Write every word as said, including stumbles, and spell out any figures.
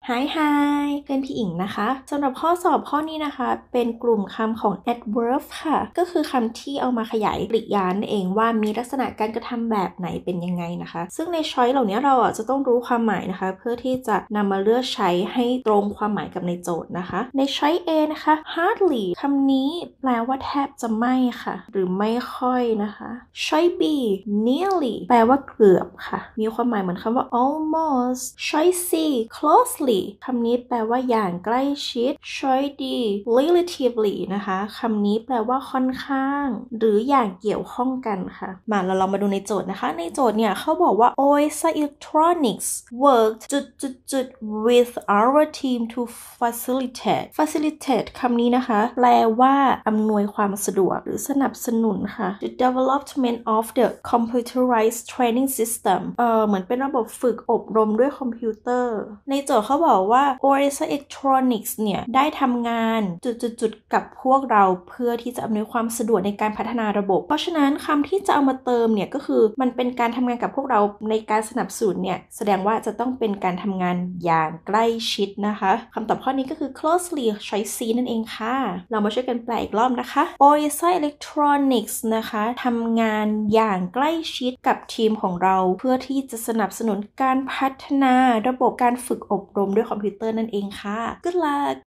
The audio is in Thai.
Hi Hi เป็นพี่อิงนะคะสำหรับข้อสอบข้อนี้นะคะเป็นกลุ่มคำของ adverb ค่ะก็คือคำที่เอามาขยายกริยานั่นเองว่ามีลักษณะการกระทำแบบไหนเป็นยังไงนะคะซึ่งในช้อยเหล่านี้เราอ่ะจะต้องรู้ความหมายนะคะเพื่อที่จะนำมาเลือกใช้ให้ตรงความหมายกับในโจทย์นะคะในช้อย A นะคะ hardly คำนี้แปลว่าแทบจะไม่ค่ะหรือไม่ค่อยนะคะช้อย B nearly แปลว่าเกือบค่ะมีความหมายเหมือนคำว่า almost ช้อย C closely คำนี้แปลว่าอย่างใกล้ชิดช้อย D relatively นะคะคำนี้แปลว่าค่อนข้างหรืออย่างเกี่ยวข้องกันค่ะมาเราลองมาดูในโจทย์นะคะในโจทย์เนี่ยเขาบอกว่า Oesa Electronics worked จุดจุดจุด with our team to facilitate facilitate คำนี้นะคะแปลว่าอำนวยความสะดวกหรือสนับสนุนค่ะ the development of the computerized training system เอ่อเหมือนเป็นระบบฝึกอบรมด้วยคอมพิวเตอร์ในโจทย์เขาบอกว่า Oesa Electronics เนี่ยได้ทำงานจุดๆๆกับพวกเราเพื่อที่จะอำนวยความสะดวกในการพัฒนาระบบเพราะฉะนั้นคำที่จะเอามาเติมเนี่ยก็คือมันเป็นการทำงานกับพวกเราในการสนับสนุนเนี่ยแสดงว่าจะต้องเป็นการทำงานอย่างใกล้ชิดนะคะคำตอบข้อนี้ก็คือ closely ใช้ C นั่นเองค่ะเรามาช่วยกันแปลอีกรอบนะคะ Oesa Electronics นะคะทำงานอย่างใกล้ชิดกับทีมของเราเพื่อที่จะสนับสนุนการพัฒนาระบบการฝึกอบรมด้วยคอมพิวเตอร์นั่นเองค่ะ Good luck